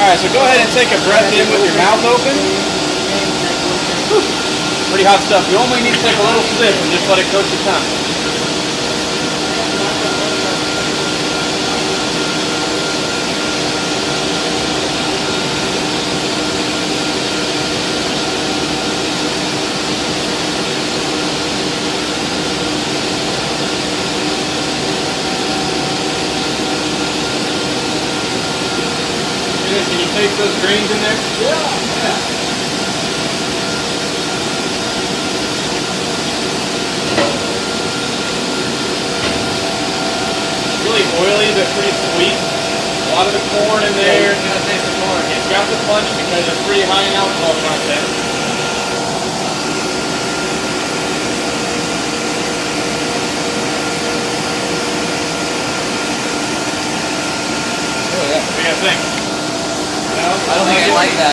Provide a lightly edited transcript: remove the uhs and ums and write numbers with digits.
Alright, so go ahead and take a breath in with your mouth open. Whew. Pretty hot stuff. You only need to take a little sip and just let it coat your tongue. Can you taste those grains in there? Yeah. Really oily, but pretty sweet. A lot of the corn in there. You gotta taste the corn. It's got the punch because it's pretty high in alcohol content. Oh yeah. What do you guys think? I don't think I like that.